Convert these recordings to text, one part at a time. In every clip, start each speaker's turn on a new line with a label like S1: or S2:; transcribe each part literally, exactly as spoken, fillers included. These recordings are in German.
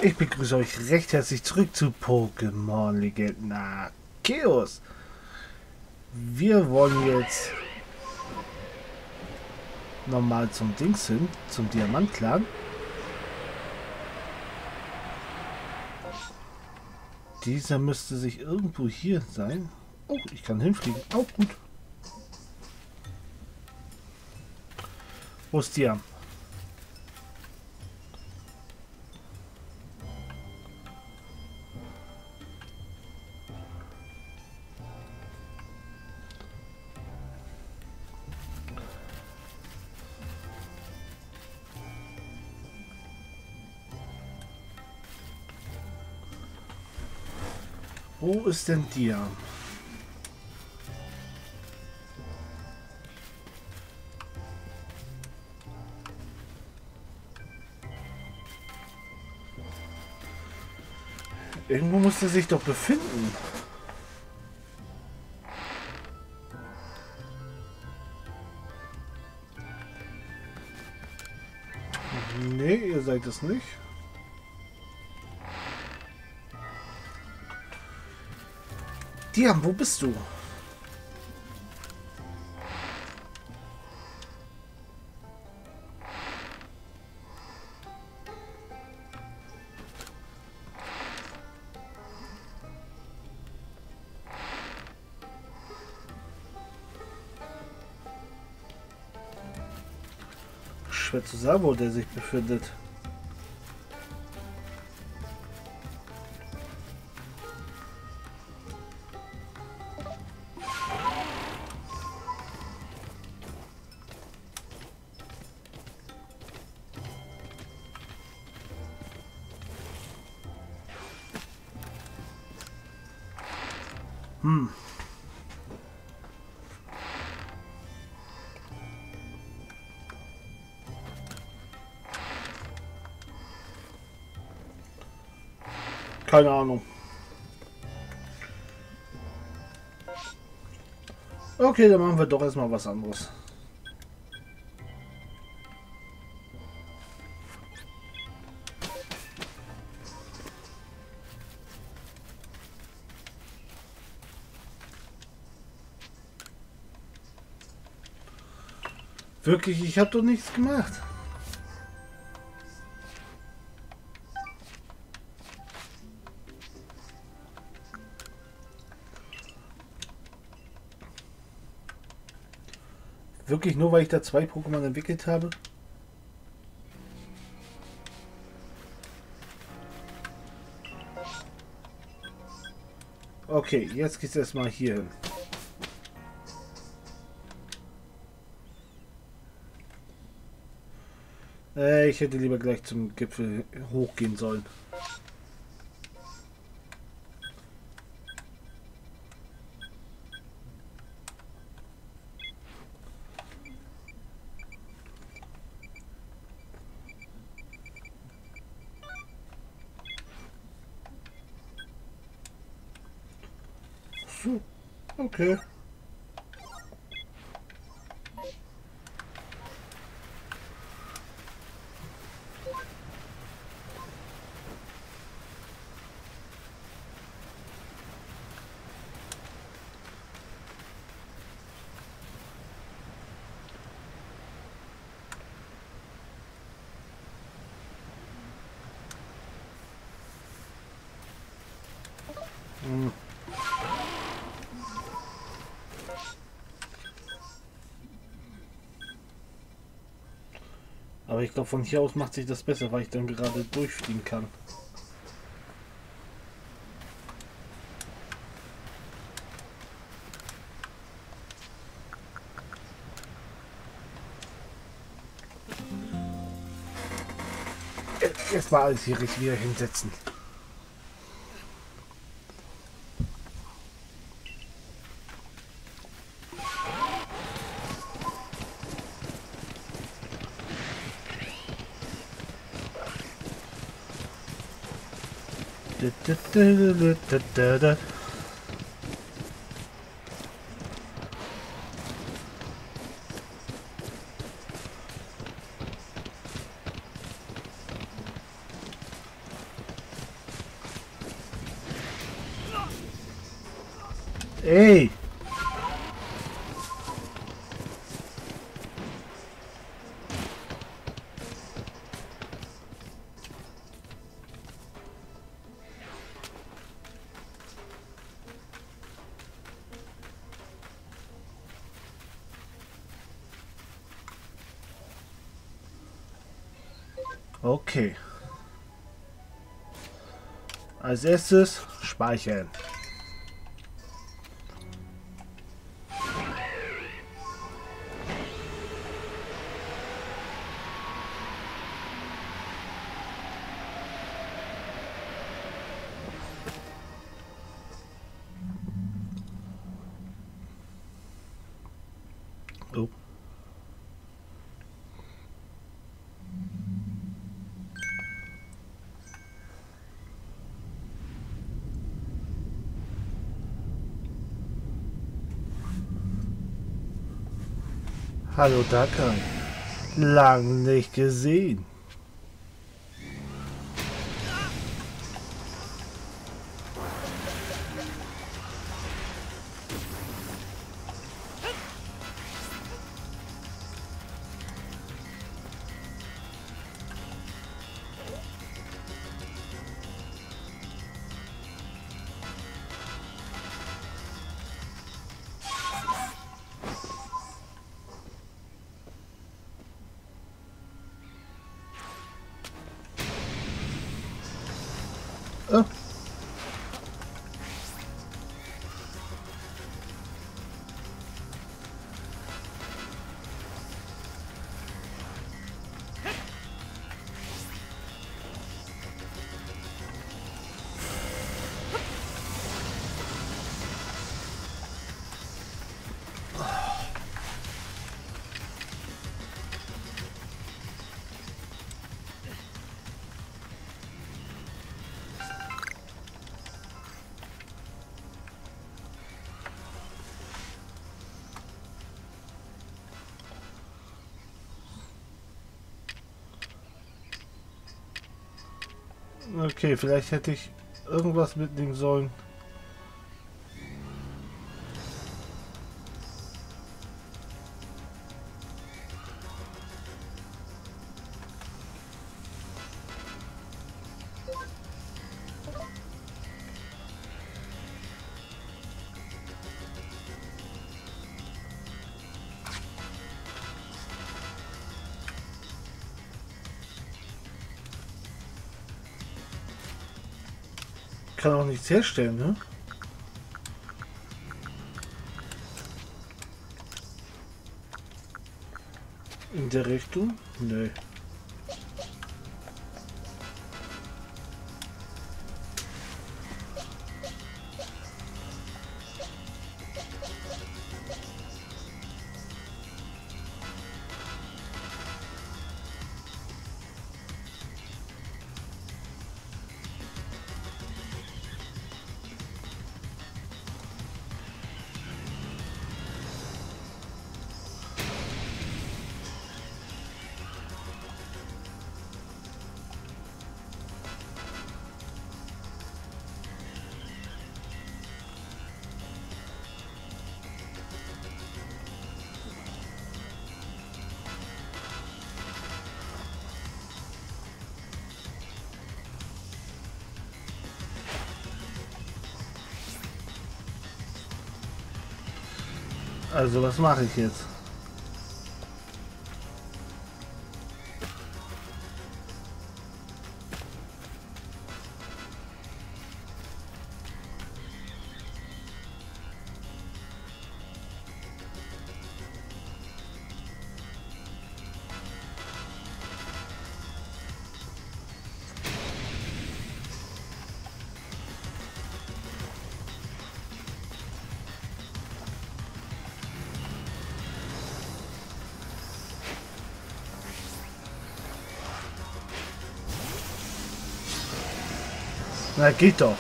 S1: Ich begrüße euch recht herzlich zurück zu Pokémon Legenden Arceus. Wir wollen jetzt nochmal zum Dings hin, zum Diamant-Clan. Dieser müsste sich irgendwo hier sein. Oh, ich kann hinfliegen. Auch gut. Wo ist der? Wo ist denn der? Irgendwo muss er sich doch befinden. Nee, ihr seid es nicht. Diam, wo bist du? Schwer zu sagen, wo der sich befindet. Hm. Keine Ahnung. Okay, dann machen wir doch erstmal was anderes. Wirklich, ich habe doch nichts gemacht. Wirklich nur, weil ich da zwei Pokémon entwickelt habe? Okay, jetzt geht es erstmal hier hin. Äh, ich hätte lieber gleich zum Gipfel hochgehen sollen. So, okay. Hm. Aber ich glaube, von hier aus macht sich das besser, weil ich dann gerade durchfliegen kann. Jetzt mal alles hier richtig wieder hinsetzen. Da, da, da, da, da, da. Ey! Okay. Als erstes speichern. Oh. Hallo Dakai. Lang nicht gesehen. Oh. Okay, vielleicht hätte ich irgendwas mitnehmen sollen. Kann auch nichts herstellen, ne? In der Richtung? Nö. Also was mache ich jetzt? Na, geht doch.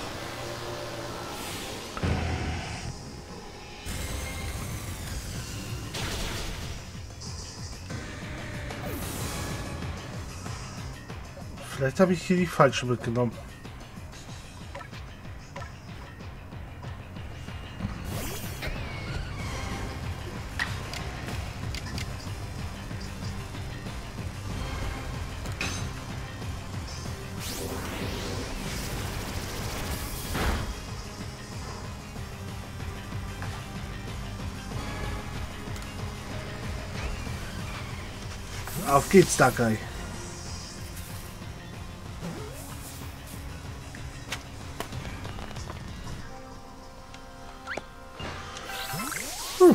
S1: Vielleicht habe ich hier die falsche mitgenommen. Auf geht's, Darkrai. Puh.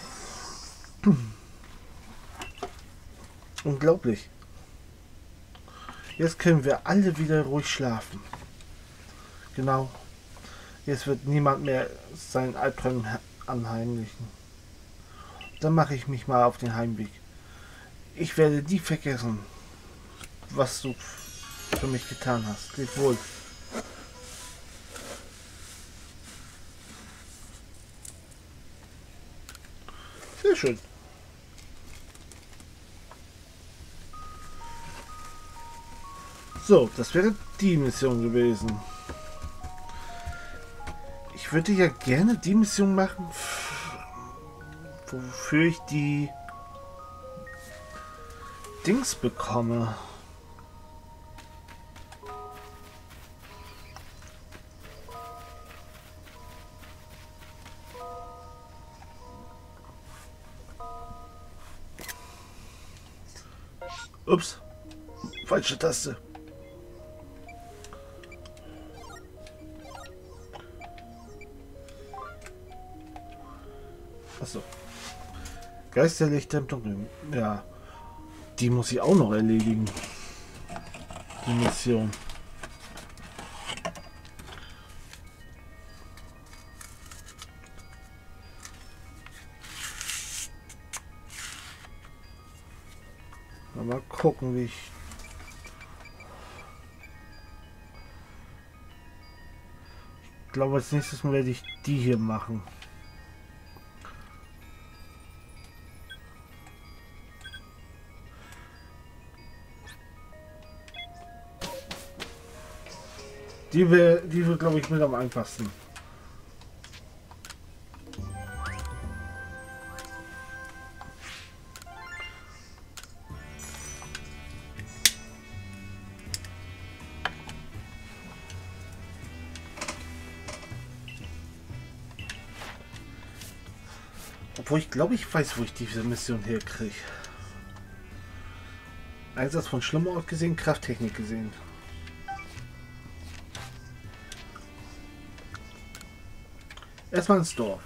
S1: Unglaublich. Jetzt können wir alle wieder ruhig schlafen. Genau. Jetzt wird niemand mehr seinen Albtraum anheimlichen. Dann mache ich mich mal auf den Heimweg. Ich werde nie vergessen, was du für mich getan hast. Leb wohl. Sehr schön. So, das wäre die Mission gewesen. Ich würde ja gerne die Mission machen, wofür ich die Dings bekomme. Ups, falsche Taste. Achso. Geisterlichter im Dunkeln. Ja. Die muss ich auch noch erledigen. Die Mission. Mal gucken, wie ich... Ich glaube, als nächstes Mal werde ich die hier machen. Die wäre, die wird, glaube ich, mit am einfachsten. Obwohl ich glaube, ich weiß, wo ich diese Mission herkriege. Einsatz von Schlummerort gesehen, Krafttechnik gesehen. Erstmal ins Dorf.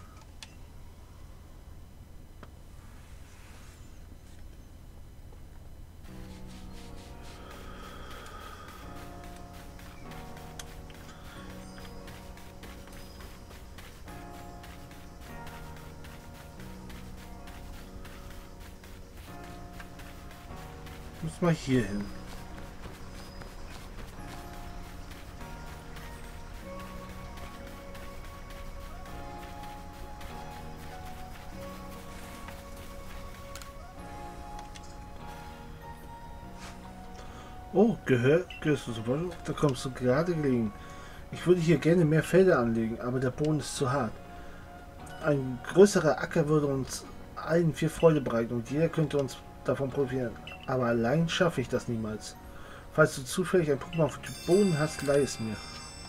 S1: Muss mal hier hin. Oh, gehört, gehörst du super? Da kommst du gerade gelegen. Ich würde hier gerne mehr Felder anlegen, aber der Boden ist zu hart. Ein größerer Acker würde uns allen viel Freude bereiten und jeder könnte uns davon profitieren. Aber allein schaffe ich das niemals. Falls du zufällig ein Pokémon auf dem Boden hast, leih es mir.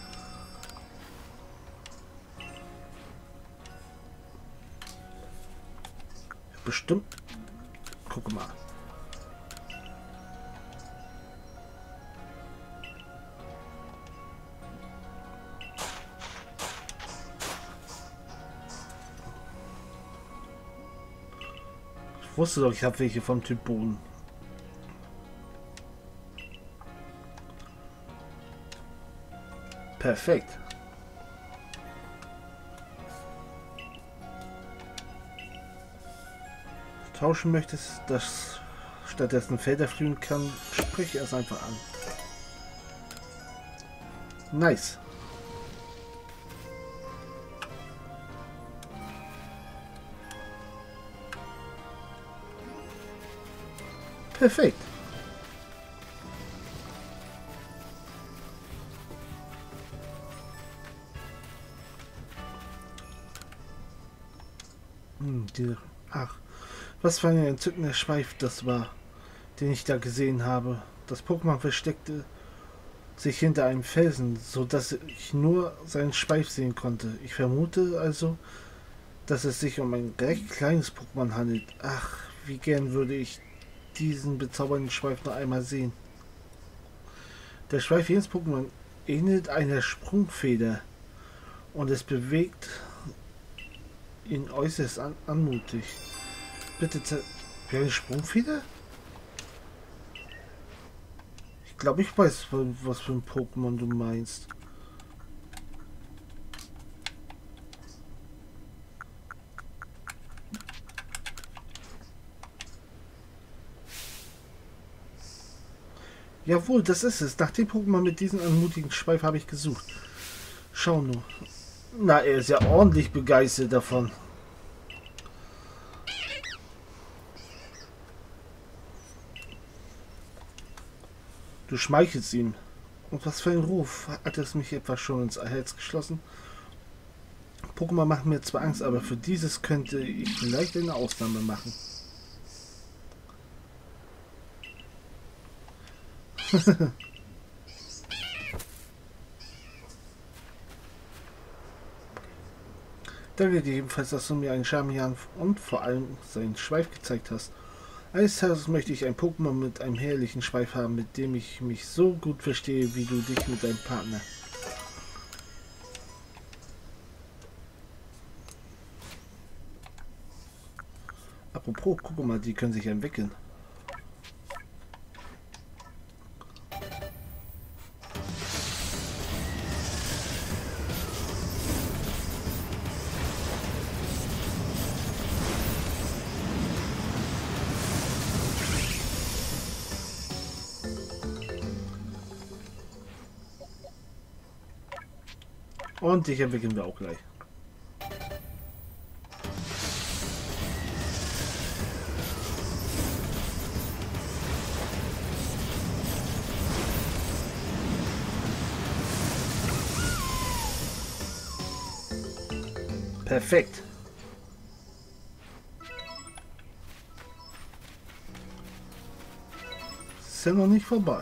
S1: Bestimmt. Guck mal. Ich wusste doch, ich habe welche vom Typ Boden. Perfekt. Tauschen möchtest, dass stattdessen Felder fliegen kann, sprich es einfach an. Nice. Perfekt. Hm, die, ach, was für ein entzückender Schweif das war, den ich da gesehen habe. Das Pokémon versteckte sich hinter einem Felsen, so dass ich nur seinen Schweif sehen konnte. Ich vermute also, dass es sich um ein recht kleines Pokémon handelt. Ach, wie gern würde ich diesen bezaubernden Schweif noch einmal sehen. Der Schweif jedes Pokémon ähnelt einer Sprungfeder und es bewegt ihn äußerst an anmutig. Bitte zeig... Wie eine Sprungfeder? Ich glaube, ich weiß, was für ein Pokémon du meinst. Jawohl, das ist es. Nach dem Pokémon mit diesem anmutigen Schweif habe ich gesucht. Schau nur. Na, er ist ja ordentlich begeistert davon. Du schmeichelst ihm. Und was für ein Ruf. Hat es mich etwa schon ins Herz geschlossen? Pokémon machen mir zwar Angst, aber für dieses könnte ich vielleicht eine Ausnahme machen. Danke dir ebenfalls, dass du mir einen Charmian und vor allem seinen Schweif gezeigt hast. Eines Tages möchte ich ein Pokémon mit einem herrlichen Schweif haben, mit dem ich mich so gut verstehe, wie du dich mit deinem Partner. Apropos, guck mal, die können sich entwickeln. Und dich entwickeln wir auch gleich. Perfekt. Ist ja noch nicht vorbei.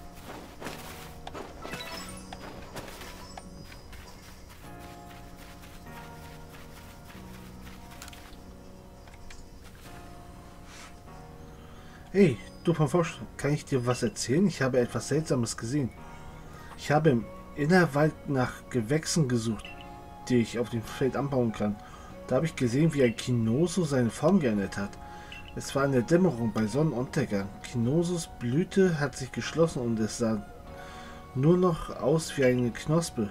S1: Hey, du vom Forsch, kann ich dir was erzählen? Ich habe etwas Seltsames gesehen. Ich habe im Innerwald nach Gewächsen gesucht, die ich auf dem Feld anbauen kann. Da habe ich gesehen, wie ein Kinoso seine Form geändert hat. Es war in der Dämmerung bei Sonnenuntergang. Kinosos Blüte hat sich geschlossen und es sah nur noch aus wie eine Knospe.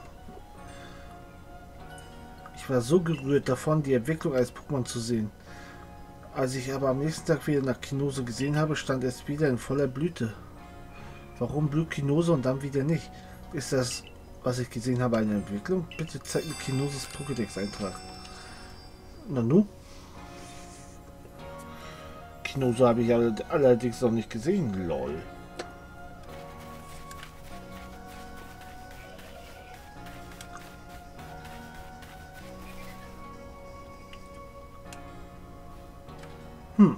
S1: Ich war so gerührt davon, die Entwicklung als Pokémon zu sehen. Als ich aber am nächsten Tag wieder nach Kinoso gesehen habe, stand es wieder in voller Blüte. Warum blüht Kinoso und dann wieder nicht? Ist das, was ich gesehen habe, eine Entwicklung? Bitte zeig mir Kinosos Pokédex-Eintrag. Nanu? Kinoso habe ich allerdings noch nicht gesehen. Lol. Hm.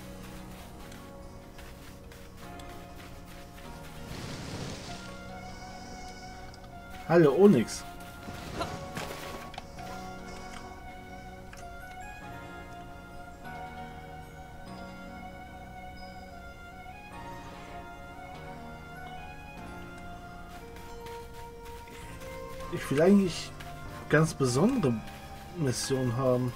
S1: Hallo, Onyx. Ich will eigentlich ganz besondere Missionen haben.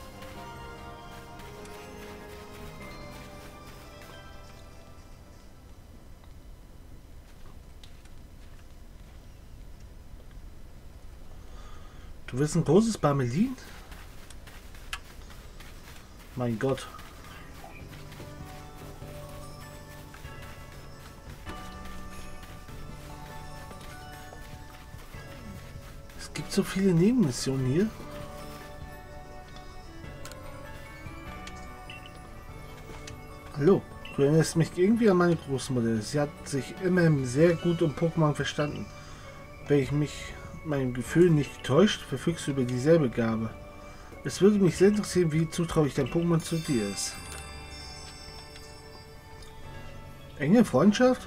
S1: Du willst ein großes Barmelin? Mein Gott. Es gibt so viele Nebenmissionen hier. Hallo, du erinnerst mich irgendwie an meine Großmutter. Sie hat sich immer sehr gut um Pokémon verstanden. Wenn ich mich meinem Gefühl nicht täuscht, verfügst du über dieselbe Gabe. Es würde mich sehr interessieren, wie zutraulich dein Pokémon zu dir ist. Enge Freundschaft?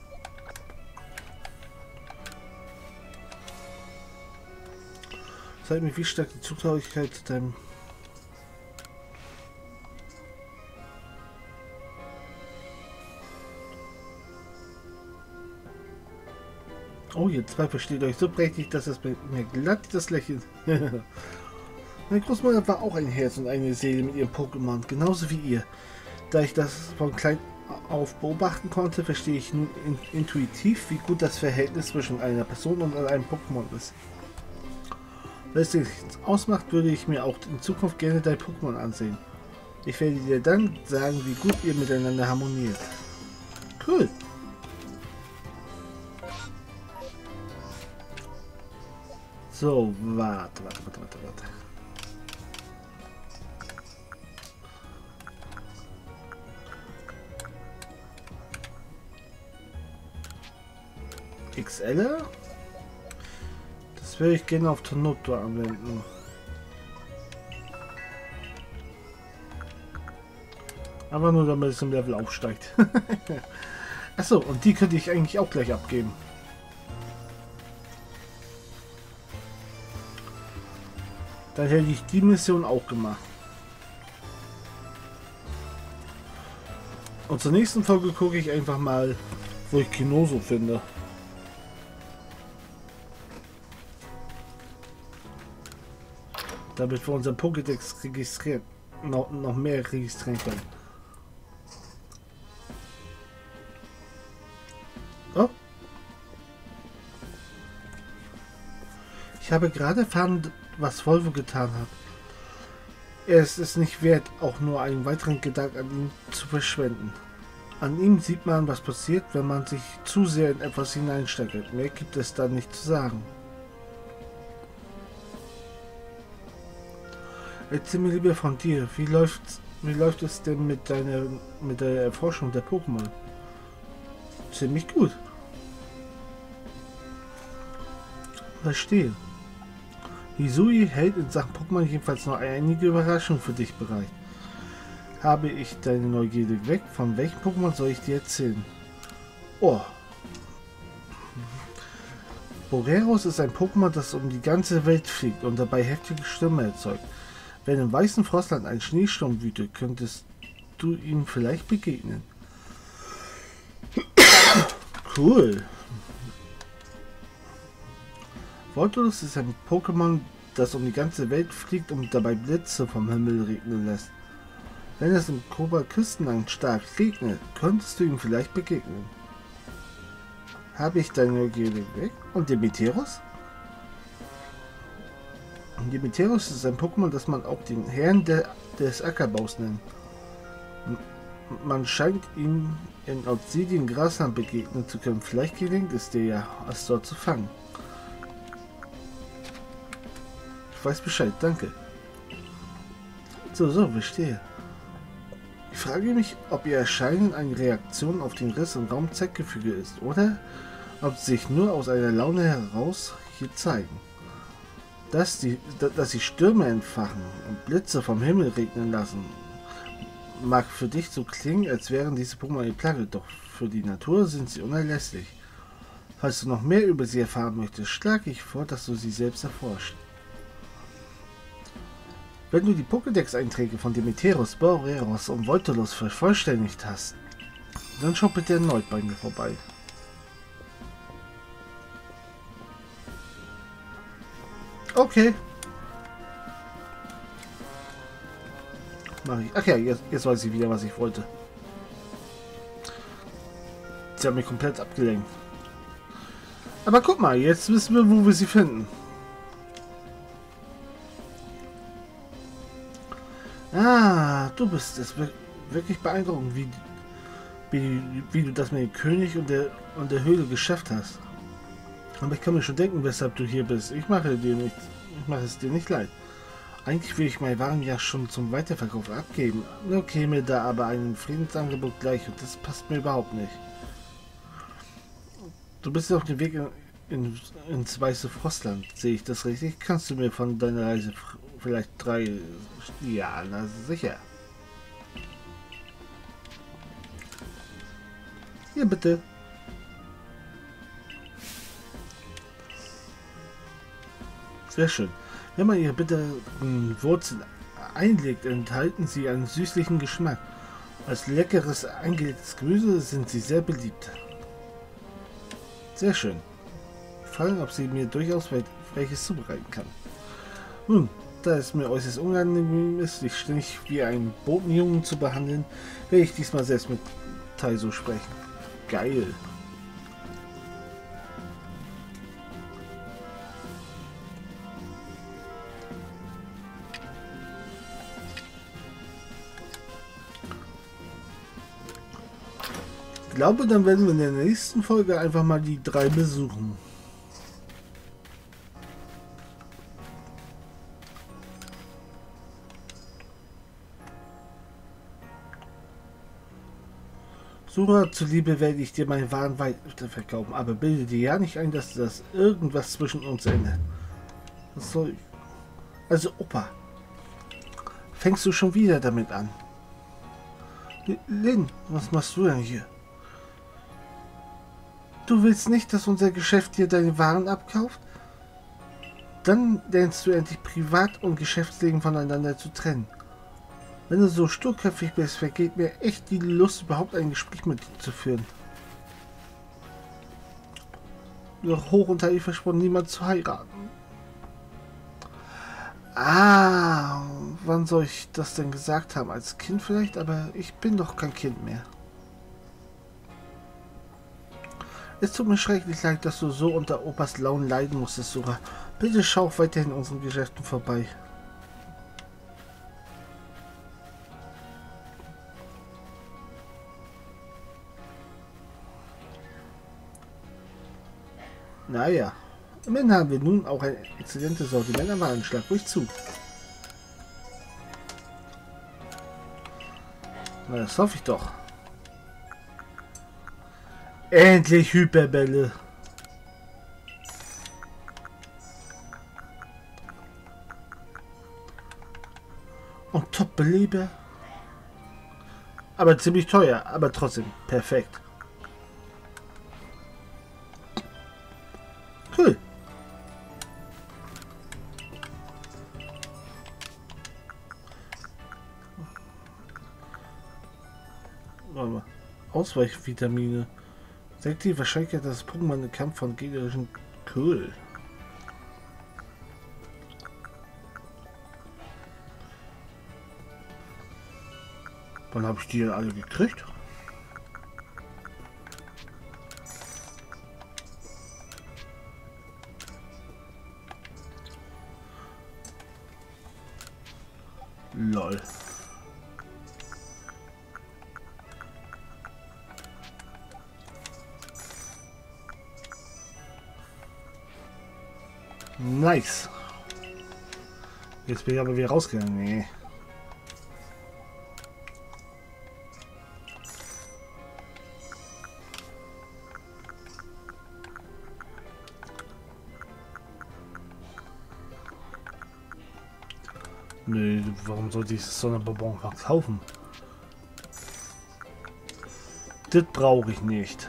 S1: Das fragt mich, wie stark die Zugehörigkeit zu deinem... Oh, ihr zwei versteht euch so prächtig, dass es mir glatt das Lächeln... Meine Großmutter war auch ein Herz und eine Seele mit ihrem Pokémon, genauso wie ihr. Da ich das von klein auf beobachten konnte, verstehe ich nun in intuitiv, wie gut das Verhältnis zwischen einer Person und einem Pokémon ist. Wenn es nichts ausmacht, würde ich mir auch in Zukunft gerne dein Pokémon ansehen. Ich werde dir dann sagen, wie gut ihr miteinander harmoniert. Cool. So, warte, warte, warte, warte, warte. X L? Das will ich gerne auf Tornado anwenden. Aber nur damit es im Level aufsteigt. Achso, und die könnte ich eigentlich auch gleich abgeben. Dann hätte ich die Mission auch gemacht. Und zur nächsten Folge gucke ich einfach mal, wo ich Kinoso finde. Damit wir unseren Pokédex registrieren, noch, noch mehr registrieren können. Oh. Ich habe gerade erfahren, was Volvo getan hat. Er ist es nicht wert, auch nur einen weiteren Gedanken an ihn zu verschwenden. An ihm sieht man, was passiert, wenn man sich zu sehr in etwas hineinsteigert. Mehr gibt es da nicht zu sagen. Erzähl mir lieber von dir. Wie läuft, wie läuft es denn mit deiner mit der Erforschung der Pokémon? Ziemlich gut. Verstehe. Hisui hält in Sachen Pokémon jedenfalls noch einige Überraschungen für dich bereit. Habe ich deine Neugierde geweckt? Von welchem Pokémon soll ich dir erzählen? Oh. Boreros ist ein Pokémon, das um die ganze Welt fliegt und dabei heftige Stürme erzeugt. Wenn im weißen Frostland ein Schneesturm wütet, könntest du ihm vielleicht begegnen. Cool. Voltolus ist ein Pokémon, das um die ganze Welt fliegt und dabei Blitze vom Himmel regnen lässt. Wenn es im Koba-Küstenland stark regnet, könntest du ihm vielleicht begegnen. Habe ich deine Neugierde geweckt? Und Demeteros? Demeteros ist ein Pokémon, das man auch den Herrn der, des Ackerbaus nennt. Man scheint ihm in Obsidian-Grasland begegnen zu können. Vielleicht gelingt es dir ja, es dort zu fangen. Ich weiß Bescheid, danke. So, so, verstehe. Ich frage mich, ob ihr Erscheinen eine Reaktion auf den Riss im Raumzeitgefüge ist, oder ob sie sich nur aus einer Laune heraus hier zeigen. Dass, die, dass sie Stürme entfachen und Blitze vom Himmel regnen lassen, mag für dich so klingen, als wären diese Pokémon eine Plage, doch für die Natur sind sie unerlässlich. Falls du noch mehr über sie erfahren möchtest, schlage ich vor, dass du sie selbst erforscht. Wenn du die Pokédex-Einträge von Demeteros, Boreros und Voltolus vervollständigt hast, dann schau bitte erneut bei mir vorbei. Okay. Mach ich. Ach ja, jetzt, jetzt weiß ich wieder, was ich wollte. Sie haben mich komplett abgelenkt. Aber guck mal, jetzt wissen wir, wo wir sie finden. Ah, du bist es. Wirklich beeindruckend, wie, wie, wie du das mit dem König und der, und der Höhle geschafft hast. Aber ich kann mir schon denken, weshalb du hier bist. Ich mache dir nicht, ich mache es dir nicht leid. Eigentlich will ich meine Waren ja schon zum Weiterverkauf abgeben. Nur käme da aber ein Friedensangebot gleich und das passt mir überhaupt nicht. Du bist auf dem Weg in, in, ins weiße Frostland. Sehe ich das richtig? Kannst du mir von deiner Reise vielleicht drei... Ja, na sicher. Hier bitte. Sehr schön. Wenn man ihre bitteren Wurzeln einlegt, enthalten sie einen süßlichen Geschmack. Als leckeres eingelegtes Gemüse sind sie sehr beliebt. Sehr schön. Fragen, ob sie mir durchaus welches zubereiten kann. Nun, da es mir äußerst unangenehm ist, dich ständig wie einen Botenjungen zu behandeln, werde ich diesmal selbst mit Taiso sprechen. Geil. Ich glaube, dann werden wir in der nächsten Folge einfach mal die drei besuchen. Sura, zuliebe werde ich dir meine Waren weiter verkaufen, aber bilde dir ja nicht ein, dass das irgendwas zwischen uns ändert. Was soll ich? Also, Opa, fängst du schon wieder damit an? Lin, was machst du denn hier? Du willst nicht, dass unser Geschäft dir deine Waren abkauft? Dann lernst du endlich Privat- und Geschäftsleben voneinander zu trennen. Wenn du so sturköpfig bist, vergeht mir echt die Lust, überhaupt ein Gespräch mit dir zu führen. Doch hoch und heilig versprochen, niemand zu heiraten. Ah, wann soll ich das denn gesagt haben? Als Kind vielleicht, aber ich bin doch kein Kind mehr. Es tut mir schrecklich leid, dass du so unter Opas Launen leiden musstest, Sura. Bitte schau weiterhin in unseren Geschäften vorbei. Naja, immerhin haben wir nun auch ein exzellentes Sortiment am Warenschlag. Ruhig zu. Na, das hoffe ich doch. Endlich Hyperbälle. Und Top-Beleber. Aber ziemlich teuer, aber trotzdem perfekt. Cool. Warte mal. Ausweichvitamine. Senkt die Wahrscheinlichkeit, dass Pokémon den Kampf von gegnerischen... Cool. Wann habe ich die denn alle gekriegt? Lol. Nice. Jetzt bin ich aber wieder rausgegangen. Nee. Nö, warum sollte ich das Sonderbonbon kaufen? Das brauche ich nicht.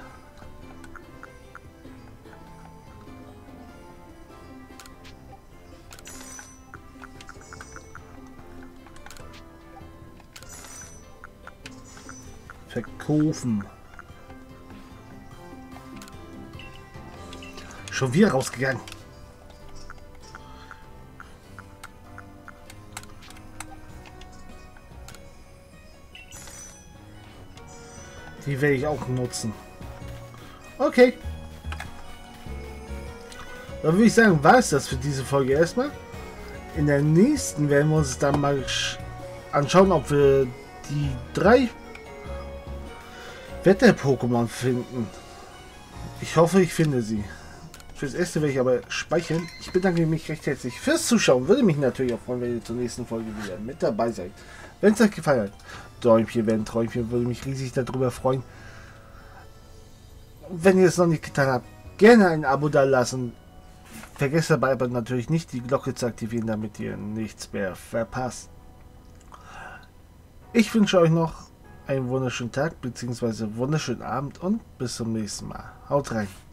S1: Verkaufen. Schon wieder rausgegangen. Die werde ich auch nutzen. Okay. Dann würde ich sagen, war es das für diese Folge erstmal. In der nächsten werden wir uns dann mal anschauen, ob wir die drei Wetter-Pokémon finden. Ich hoffe, ich finde sie. Fürs erste werde ich aber speichern. Ich bedanke mich recht herzlich fürs Zuschauen. Würde mich natürlich auch freuen, wenn ihr zur nächsten Folge wieder mit dabei seid. Wenn es euch gefallen hat, Däumchen, wenn Träumchen, würde mich riesig darüber freuen. Wenn ihr es noch nicht getan habt, gerne ein Abo da lassen. Vergesst dabei aber natürlich nicht, die Glocke zu aktivieren, damit ihr nichts mehr verpasst. Ich wünsche euch noch einen wunderschönen Tag bzw. wunderschönen Abend und bis zum nächsten Mal. Haut rein.